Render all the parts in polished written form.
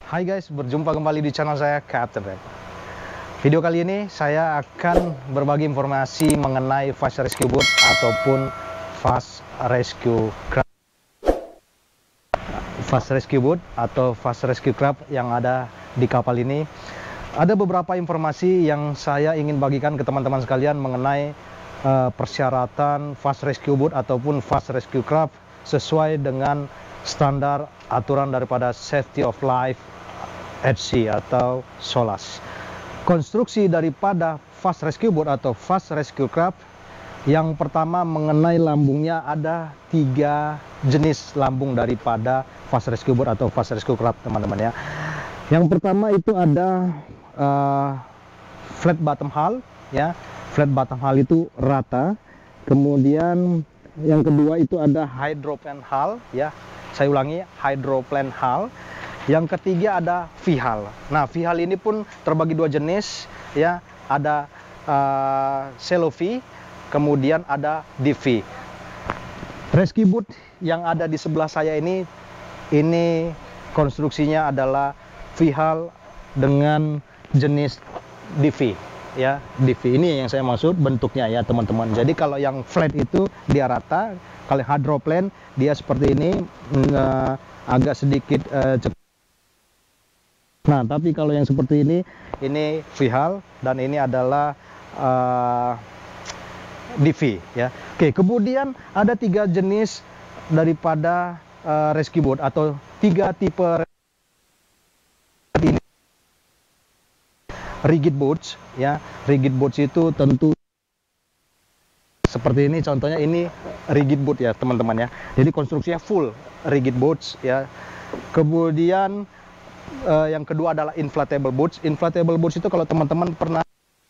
Hai guys, berjumpa kembali di channel saya Captain Red. Video kali ini saya akan berbagi informasi mengenai Fast Rescue Boat ataupun Fast Rescue Craft. Fast Rescue Boat atau Fast Rescue Craft yang ada di kapal ini. Ada beberapa informasi yang saya ingin bagikan ke teman-teman sekalian mengenai persyaratan Fast Rescue Boat ataupun Fast Rescue Craft sesuai dengan standar aturan daripada Safety of Life at Sea atau SOLAS. Konstruksi daripada Fast Rescue Boat atau Fast Rescue Craft, yang pertama mengenai lambungnya, ada 3 jenis lambung daripada Fast Rescue Boat atau Fast Rescue Craft, teman-teman ya. Yang pertama itu ada flat bottom hull ya. Flat bottom hull itu rata. Kemudian yang kedua itu ada hydroplane hull ya. Saya ulangi, hydroplane hull. Yang ketiga ada V-hull. Nah, V-hull ini pun terbagi 2 jenis ya. Ada shallow V, kemudian ada deep V. Rescue boat yang ada di sebelah saya ini konstruksinya adalah V-hull dengan jenis DV ya. DV ini yang saya maksud bentuknya ya, teman-teman. Jadi kalau yang flat itu dia rata, kalau hydroplane dia seperti ini, agak sedikit cepat. Nah, tapi kalau yang seperti ini V-hull dan ini adalah DV ya. Oke, kemudian ada 3 jenis daripada rescue boat atau 3 tipe ini. Rigid boats ya. Rigid boats itu tentu seperti ini, contohnya ini rigid boat ya, teman-teman ya. Jadi konstruksinya full rigid boats ya. Kemudian yang kedua adalah inflatable boats. Inflatable boats itu kalau teman-teman pernah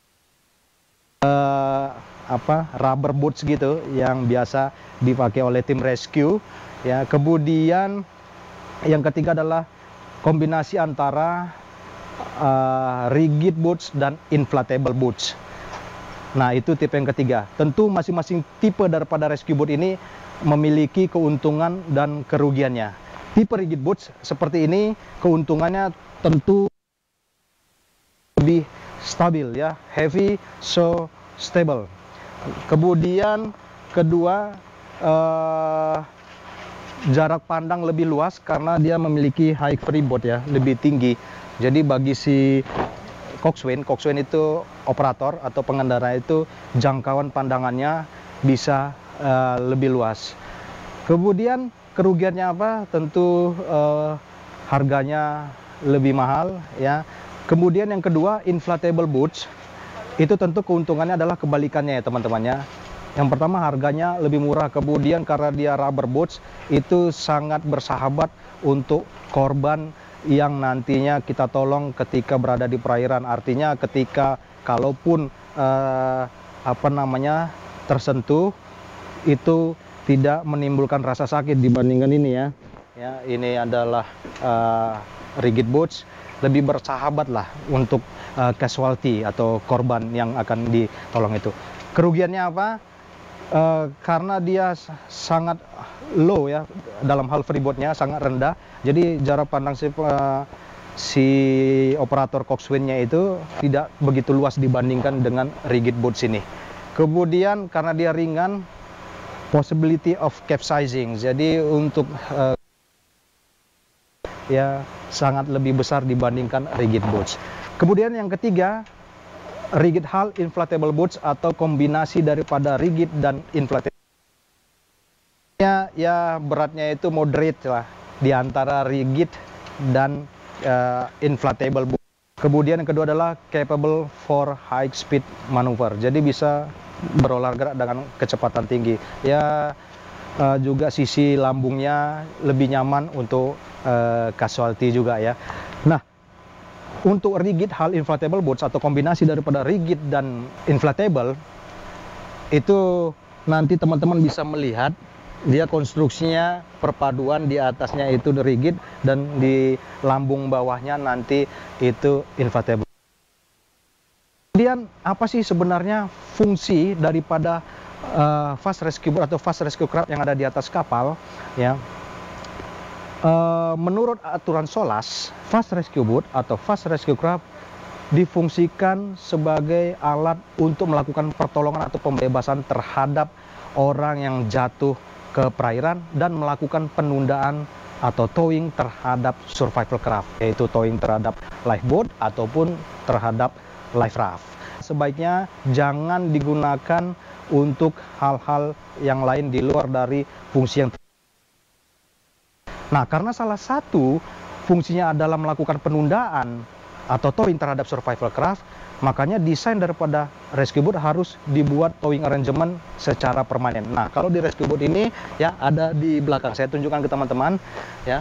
rubber boats gitu yang biasa dipakai oleh tim rescue ya. Kemudian yang ketiga adalah kombinasi antara rigid boats dan inflatable boats. Nah, itu tipe yang ketiga. Tentu masing-masing tipe daripada rescue boat ini memiliki keuntungan dan kerugiannya. Tipe rigid boats seperti ini keuntungannya tentu lebih stabil ya, heavy so stable. Kemudian kedua, jarak pandang lebih luas karena dia memiliki high freeboard ya, lebih tinggi. Jadi bagi si coxswain itu operator atau pengendara itu jangkauan pandangannya bisa lebih luas. Kemudian kerugiannya apa? Tentu harganya lebih mahal ya. Kemudian yang kedua, inflatable boats itu tentu keuntungannya adalah kebalikannya ya, teman-teman ya. Yang pertama harganya lebih murah, kemudian karena dia rubber boats itu sangat bersahabat untuk korban yang nantinya kita tolong ketika berada di perairan. Artinya ketika kalaupun tersentuh itu tidak menimbulkan rasa sakit dibandingkan ini ya. Ya, ini adalah rigid boats, lebih bersahabat lah untuk casualty atau korban yang akan ditolong itu. Kerugiannya apa? Karena dia sangat low ya, dalam hal freeboardnya sangat rendah, jadi jarak pandang si operator coxswainnya itu tidak begitu luas dibandingkan dengan rigid boats ini. Kemudian karena dia ringan, possibility of capsizing, jadi untuk ya sangat lebih besar dibandingkan rigid boats. Kemudian yang ketiga, rigid hull inflatable boats atau kombinasi daripada rigid dan inflatable. Ya beratnya itu moderate lah di antara rigid dan inflatable boat. Kemudian yang kedua adalah capable for high speed maneuver. Jadi bisa berolahraga dengan kecepatan tinggi. Ya juga sisi lambungnya lebih nyaman untuk casualty juga ya. Nah, untuk rigid hull inflatable boats atau kombinasi daripada rigid dan inflatable itu nanti teman-teman bisa melihat dia konstruksinya perpaduan, di atasnya itu rigid dan di lambung bawahnya nanti itu inflatable. Kemudian apa sih sebenarnya fungsi daripada Fast Rescue Boat atau Fast Rescue Craft yang ada di atas kapal ya? Menurut aturan SOLAS, Fast Rescue Boat atau Fast Rescue Craft difungsikan sebagai alat untuk melakukan pertolongan atau pembebasan terhadap orang yang jatuh ke perairan dan melakukan penundaan atau towing terhadap survival craft, yaitu towing terhadap lifeboat ataupun terhadap life raft. Sebaiknya jangan digunakan untuk hal-hal yang lain di luar dari fungsi yang. Nah, karena salah satu fungsinya adalah melakukan penundaan atau towing terhadap survival craft, makanya desain daripada rescue boat harus dibuat towing arrangement secara permanen. Nah, kalau di rescue boat ini ya ada di belakang, saya tunjukkan ke teman-teman ya.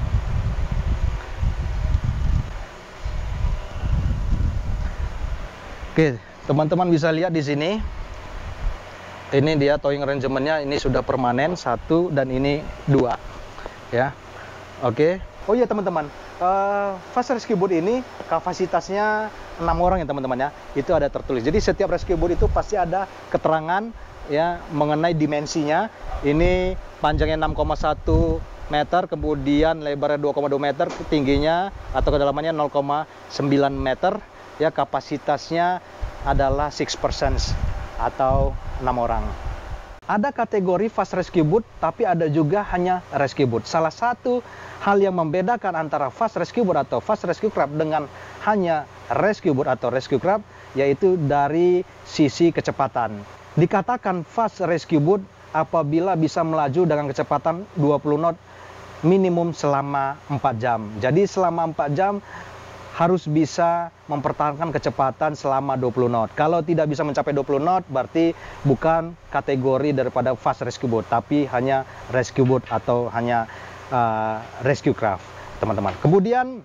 Oke, teman-teman bisa lihat di sini. Ini dia towing arrangementnya, ini sudah permanen, 1 dan ini 2 ya. Oke. Oh iya teman-teman, Fast Rescue Boat ini kapasitasnya 6 orang ya teman-teman ya. Itu ada tertulis. Jadi setiap rescue boat itu pasti ada keterangan ya mengenai dimensinya. Ini panjangnya 6,1 meter, kemudian lebarnya 2,2 meter, tingginya atau kedalamannya 0,9 meter. Ya, kapasitasnya adalah 6% atau 6 orang. Ada kategori Fast Rescue Boat, tapi ada juga hanya Rescue Boat. Salah satu hal yang membedakan antara Fast Rescue Boat atau Fast Rescue Craft dengan hanya Rescue Boat atau Rescue Craft, yaitu dari sisi kecepatan. Dikatakan Fast Rescue Boat apabila bisa melaju dengan kecepatan 20 knot minimum selama 4 jam. Jadi selama 4 jam harus bisa mempertahankan kecepatan selama 20 knot. Kalau tidak bisa mencapai 20 knot, berarti bukan kategori daripada Fast Rescue Boat, tapi hanya Rescue Boat atau hanya Rescue Craft, teman-teman. Kemudian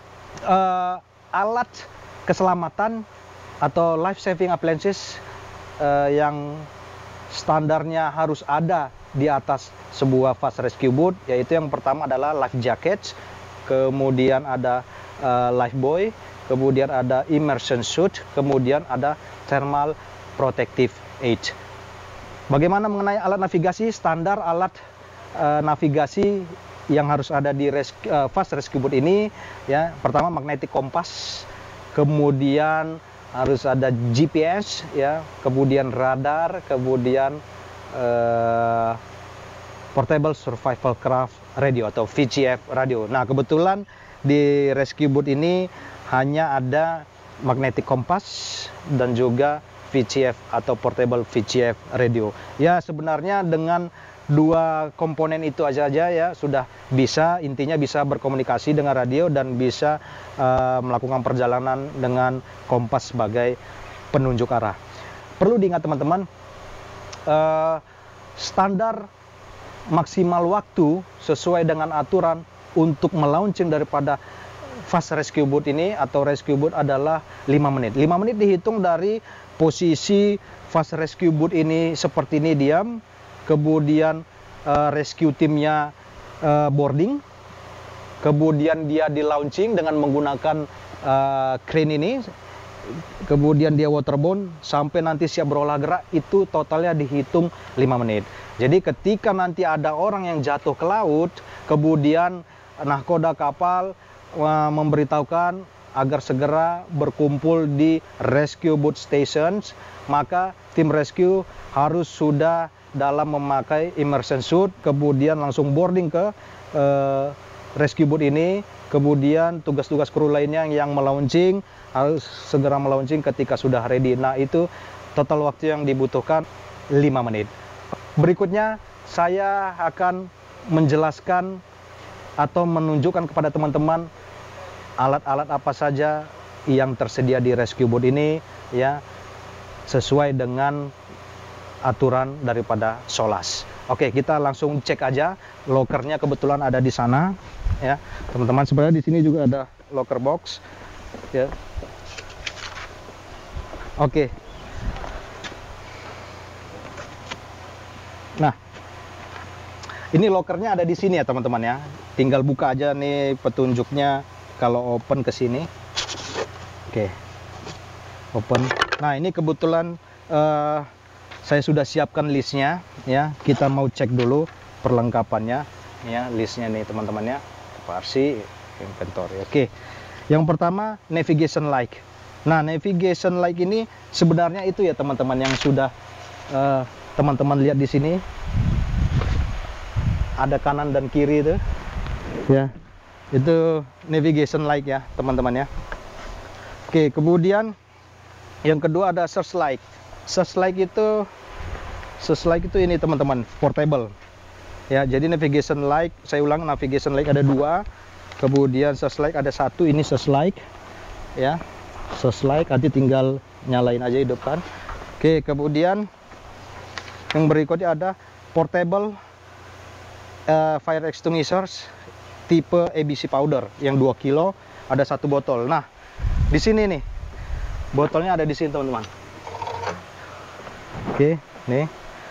alat keselamatan atau life saving appliances yang standarnya harus ada di atas sebuah Fast Rescue Boat, yaitu yang pertama adalah life jacket, kemudian ada life buoy, kemudian ada immersion suit, kemudian ada thermal protective aid. Bagaimana mengenai alat navigasi? Standar alat navigasi yang harus ada di Fast Rescue Boat ini ya, pertama magnetic compass, kemudian harus ada GPS ya, kemudian radar, kemudian portable survival craft radio atau VCF radio. Nah, kebetulan di Rescue Boat ini hanya ada magnetic compass dan juga VCF atau portable VCF radio. Ya, sebenarnya dengan 2 komponen itu aja ya sudah bisa, intinya bisa berkomunikasi dengan radio dan bisa melakukan perjalanan dengan kompas sebagai penunjuk arah. Perlu diingat teman-teman, standar maksimal waktu sesuai dengan aturan untuk melaunching daripada Fast Rescue Boat ini atau Rescue Boat adalah 5 menit. 5 menit dihitung dari posisi Fast Rescue Boat ini seperti ini diam, kemudian rescue timnya boarding, kemudian dia di launching dengan menggunakan crane ini, kemudian dia waterbound sampai nanti siap berolah gerak, itu totalnya dihitung 5 menit. Jadi ketika nanti ada orang yang jatuh ke laut, kemudian nahkoda kapal memberitahukan agar segera berkumpul di rescue boat stations, maka tim rescue harus sudah dalam memakai immersion suit, kemudian langsung boarding ke rescue boat ini. Kemudian tugas-tugas kru lainnya yang melaunching harus segera melaunching ketika sudah ready. Nah, itu total waktu yang dibutuhkan 5 menit. Berikutnya saya akan menjelaskan atau menunjukkan kepada teman-teman alat-alat apa saja yang tersedia di rescue boat ini ya, sesuai dengan aturan daripada SOLAS. Oke, kita langsung cek aja. Lokernya kebetulan ada di sana ya teman-teman. Sebenarnya di sini juga ada locker box ya. Oke. Nah, ini lokernya ada di sini ya teman-teman ya. Tinggal buka aja nih petunjuknya kalau open ke sini. Oke. Open. Nah, ini kebetulan saya sudah siapkan listnya ya. Kita mau cek dulu perlengkapannya ya, listnya nih teman-teman ya. versi inventory. Oke, yang pertama navigation light. Nah, navigation light ini sebenarnya itu ya teman-teman yang sudah teman-teman lihat di sini, ada kanan dan kiri itu ya, itu navigation light ya teman-teman ya. Oke, kemudian yang kedua ada searchlight. Searchlight itu ini teman-teman, portable ya. Jadi navigation light, saya ulang, navigation light ada 2, kemudian searchlight ada 1. Ini searchlight ya, searchlight nanti tinggal nyalain aja, hidupkan. Oke, kemudian yang berikutnya ada portable fire extinguishers tipe ABC powder yang 2 kilo, ada 1 botol. Nah, di sini nih botolnya ada di sini teman-teman. Oke, nih.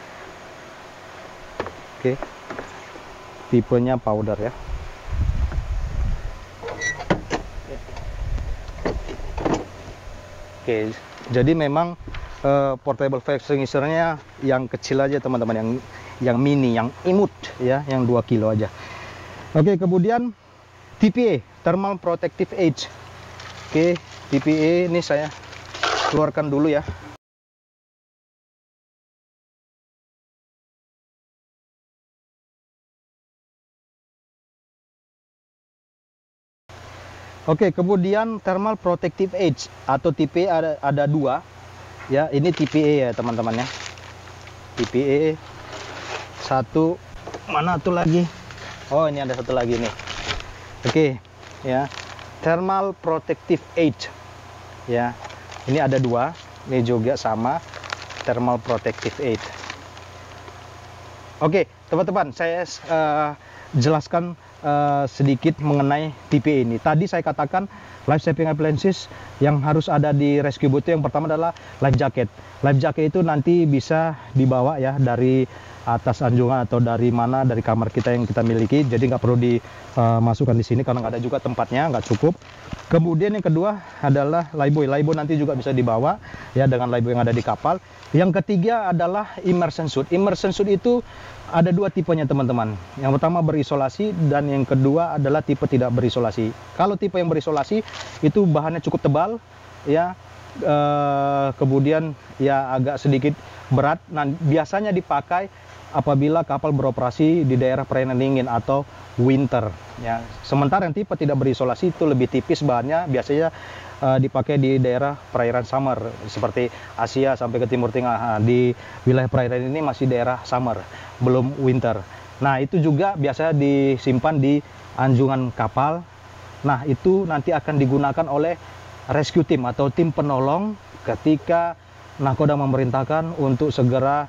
Oke, tipenya powder ya. Oke, jadi memang portable fire extinguisher-nya yang kecil aja teman-teman, yang mini, yang imut ya, yang 2 kilo aja. Oke, kemudian TPA, thermal protective aid. Oke, TPA ini saya keluarkan dulu ya. Oke, kemudian thermal protective aid atau TPA ada 2 ya. Ini TPA ya teman-teman ya. TPA 1, mana tuh lagi? Oh, ini ada 1 lagi nih. Oke ya, thermal protective aid ya. Ini ada 2, ini juga sama, thermal protective aid. Oke teman-teman, saya jelaskan sedikit mengenai TPA ini. Tadi saya katakan life saving appliances yang harus ada di rescue boat itu yang pertama adalah life jacket. Life jacket itu nanti bisa dibawa ya dari atas anjungan atau dari mana, dari kamar kita yang kita miliki. Jadi nggak perlu dimasukkan di sini karena nggak ada juga tempatnya, nggak cukup. Kemudian yang kedua adalah lifebuoy. Lifebuoy nanti juga bisa dibawa ya dengan lifebuoy yang ada di kapal. Yang ketiga adalah immersion suit. Immersion suit itu ada 2 tipenya teman-teman. Yang pertama berisolasi dan yang kedua adalah tipe tidak berisolasi. Kalau tipe yang berisolasi itu bahannya cukup tebal ya, kemudian ya agak sedikit berat. Nah, biasanya dipakai apabila kapal beroperasi di daerah perairan dingin atau winter ya. Sementara yang tipe tidak berisolasi itu lebih tipis bahannya, biasanya dipakai di daerah perairan summer seperti Asia sampai ke Timur Tengah. Nah, di wilayah perairan ini masih daerah summer, belum winter. Nah, itu juga biasanya disimpan di anjungan kapal. Nah, itu nanti akan digunakan oleh rescue team atau tim penolong ketika nahkoda memerintahkan untuk segera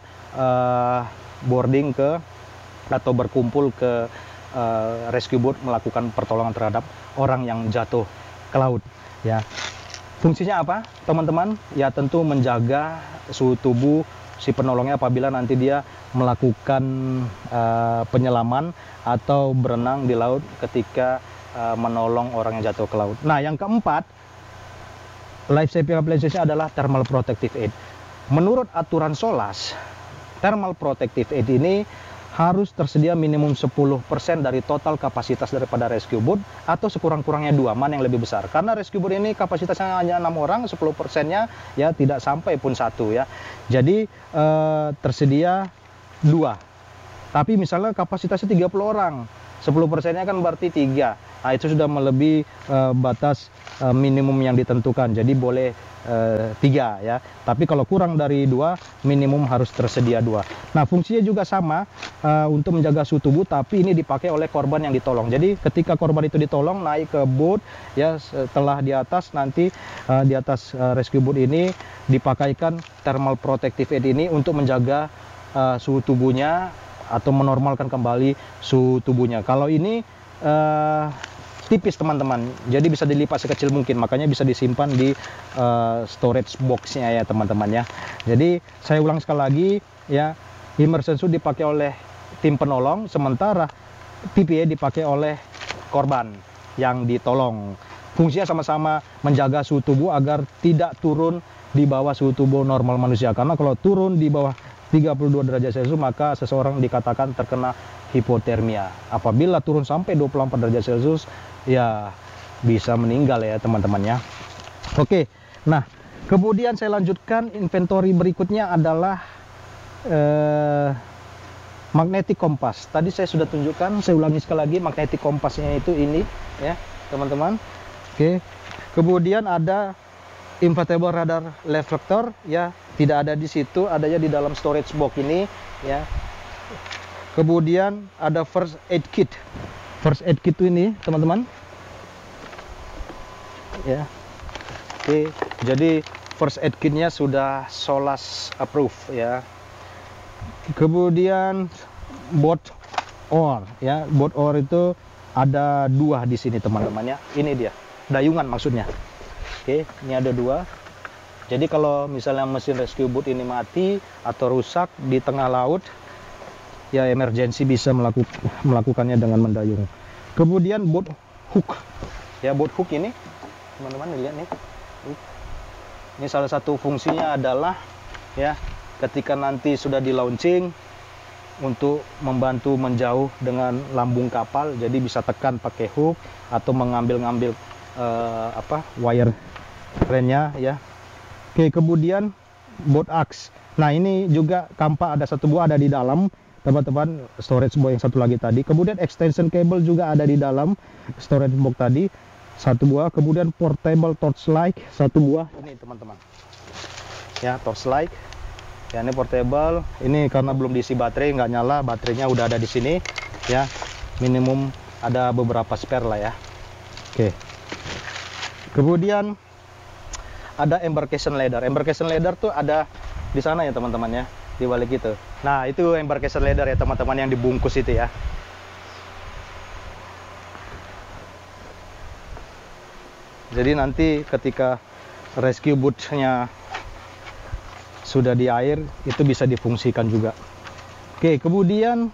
boarding ke atau berkumpul ke rescue boat melakukan pertolongan terhadap orang yang jatuh ke laut ya. Fungsinya apa teman-teman? Ya tentu menjaga suhu tubuh si penolongnya apabila nanti dia melakukan penyelaman atau berenang di laut ketika menolong orang yang jatuh ke laut. Nah, yang keempat, life saving appliances adalah thermal protective aid. Menurut aturan SOLAS, thermal protective aid ini harus tersedia minimum 10% dari total kapasitas daripada rescue boat atau sekurang-kurangnya 2, mana yang lebih besar. Karena rescue boat ini kapasitasnya hanya 6 orang, 10%-nya ya tidak sampai pun 1 ya. Jadi tersedia 2. Tapi misalnya kapasitasnya 30 orang, 10%-nya kan berarti 3. Nah, itu sudah melebihi batas minimum yang ditentukan. Jadi boleh 3 ya. Tapi kalau kurang dari 2, minimum harus tersedia 2. Nah, fungsinya juga sama untuk menjaga suhu tubuh, tapi ini dipakai oleh korban yang ditolong. Jadi ketika korban itu ditolong naik ke boat ya, setelah di atas nanti di atas rescue boat ini dipakaikan thermal protective aid ini untuk menjaga suhu tubuhnya atau menormalkan kembali suhu tubuhnya. Kalau ini tipis teman-teman, jadi bisa dilipat sekecil mungkin, makanya bisa disimpan di storage box-nya ya teman-teman ya. Jadi saya ulang sekali lagi ya, immersion suit dipakai oleh tim penolong, sementara TPA dipakai oleh korban yang ditolong. Fungsinya sama-sama menjaga suhu tubuh agar tidak turun di bawah suhu tubuh normal manusia, karena kalau turun di bawah 32 derajat Celcius maka seseorang dikatakan terkena hipotermia. Apabila turun sampai 24 derajat Celcius, ya bisa meninggal ya teman-teman ya. Oke, nah kemudian saya lanjutkan, inventory berikutnya adalah magnetic kompas. Tadi saya sudah tunjukkan, saya ulangi sekali lagi, magnetic kompasnya itu ini ya teman-teman. Oke, kemudian ada inflatable radar reflector ya, tidak ada di situ, adanya di dalam storage box ini ya. Kemudian ada first aid kit. First aid kit ini teman-teman ya. Oke, jadi first aid kitnya sudah SOLAS approved ya. Kemudian boat oar ya, boat oar itu ada 2 di sini teman-teman ya. Ini dia, dayungan maksudnya. Oke, ini ada 2. Jadi kalau misalnya mesin rescue boat ini mati atau rusak di tengah laut, ya emergency bisa melakukannya dengan mendayung. Kemudian boat hook ya, boat hook ini teman-teman lihat nih. Ini salah satu fungsinya adalah ya, ketika nanti sudah di launching untuk membantu menjauh dengan lambung kapal, jadi bisa tekan pakai hook atau mengambil-ngambil wire kerennya ya. Oke, kemudian boat axe. Nah ini juga kampak ada 1 buah ada di dalam teman-teman, storage box yang satu lagi tadi. Kemudian extension cable juga ada di dalam storage box tadi 1 buah. Kemudian portable torchlight 1 buah ini teman-teman ya, torchlight ya, ini portable. Ini karena belum diisi baterai, nggak nyala, baterainya udah ada di sini ya, minimum ada beberapa spare lah ya. Oke, kemudian ada embarkation ladder. Embarkation ladder tuh ada di sana ya teman-teman ya, di balik itu. Nah itu embarkation ladder ya teman-teman, yang dibungkus itu ya. Jadi nanti ketika rescue boat-nya sudah di air, itu bisa difungsikan juga. Oke, kemudian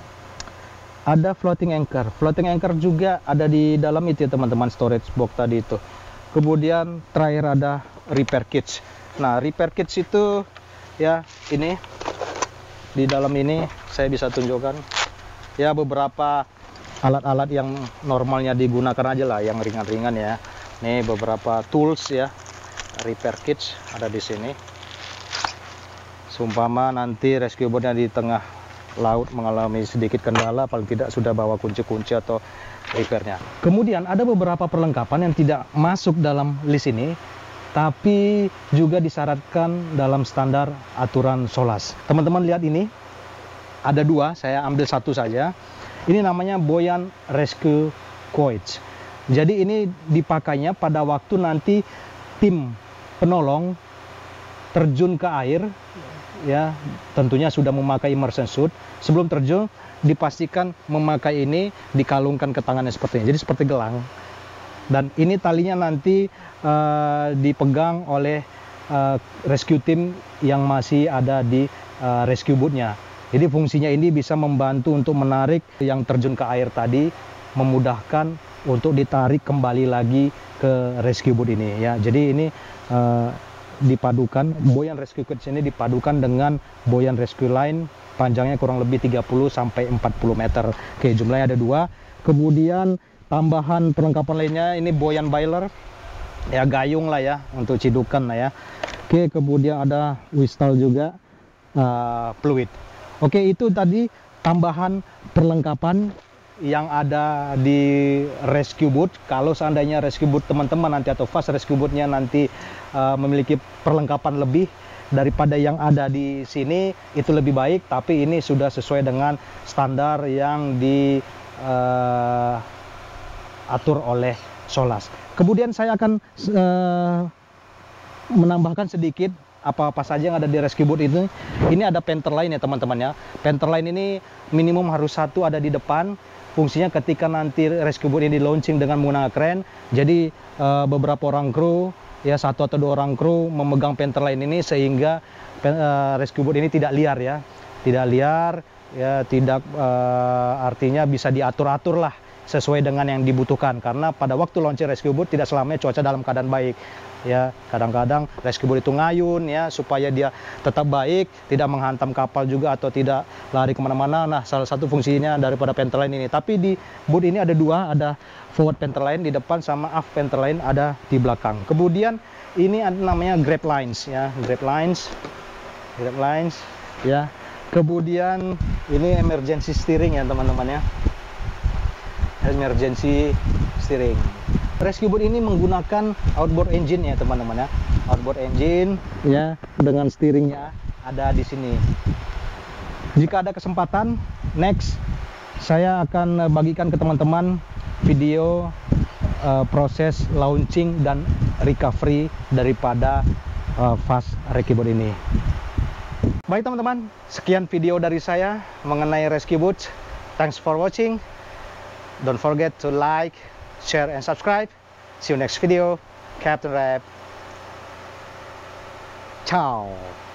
ada floating anchor. Floating anchor juga ada di dalam itu ya teman-teman, storage box tadi itu. Kemudian terakhir ada repair kits. Nah, repair kits itu ya, ini di dalam ini saya bisa tunjukkan ya, beberapa alat-alat yang normalnya digunakan aja lah, yang ringan-ringan ya. Nih beberapa tools ya, repair kits ada di sini. Seumpama nanti rescue boatnya di tengah laut mengalami sedikit kendala, paling tidak sudah bawa kunci-kunci atau repairnya. Kemudian ada beberapa perlengkapan yang tidak masuk dalam list ini, tapi juga disyaratkan dalam standar aturan SOLAS. Teman-teman lihat ini, ada 2, saya ambil 1 saja. Ini namanya buoyant rescue coils. Jadi ini dipakainya pada waktu nanti tim penolong terjun ke air ya, tentunya sudah memakai immersion suit. Sebelum terjun dipastikan memakai ini, dikalungkan ke tangannya seperti ini, jadi seperti gelang. Dan ini talinya nanti dipegang oleh rescue team yang masih ada di rescue boatnya. Jadi fungsinya ini bisa membantu untuk menarik yang terjun ke air tadi, memudahkan untuk ditarik kembali lagi ke rescue boat ini ya. Jadi ini dipadukan, buoyant rescue kits ini dipadukan dengan buoyant rescue line, panjangnya kurang lebih 30 sampai 40 meter. Oke, jumlahnya ada 2. Kemudian tambahan perlengkapan lainnya, ini buoyant bailer ya, gayung lah ya untuk cidukan lah ya. Oke, kemudian ada whistle juga, fluid. Oke, itu tadi tambahan perlengkapan yang ada di rescue boat. Kalau seandainya rescue boat teman-teman nanti atau fast rescue boatnya nanti memiliki perlengkapan lebih daripada yang ada di sini, itu lebih baik, tapi ini sudah sesuai dengan standar yang diatur oleh SOLAS. Kemudian saya akan menambahkan sedikit apa-apa saja yang ada di rescue boat itu. Ini ada penter line ya teman-teman ya. Penter line ini minimum harus 1 ada di depan. Fungsinya ketika nanti rescue boat ini launching dengan menggunakan kren, jadi beberapa orang kru ya, 1 atau 2 orang kru memegang penter line ini sehingga rescue boat ini tidak liar ya, tidak liar ya, tidak artinya bisa diatur-atur lah sesuai dengan yang dibutuhkan, karena pada waktu launching rescue boat tidak selamanya cuaca dalam keadaan baik ya. Kadang-kadang rescue boat itu ngayun ya, supaya dia tetap baik, tidak menghantam kapal juga atau tidak lari kemana-mana. Nah, salah satu fungsinya daripada penterline ini. Tapi di boat ini ada dua, ada forward penterline di depan sama aft penterline ada di belakang. Kemudian ini ada namanya grab lines ya, grab lines ya. Kemudian ini emergency steering ya teman-teman ya, emergency steering. Rescue boat ini menggunakan outboard engine ya teman-teman ya, outboard engine ya, dengan steeringnya ada di sini. Jika ada kesempatan, next saya akan bagikan ke teman-teman video proses launching dan recovery daripada fast rescue boat ini. Baik teman-teman, sekian video dari saya mengenai rescue boat. Thanks for watching. Don't forget to like, share, and subscribe. See you next video. Captain Rab. Ciao.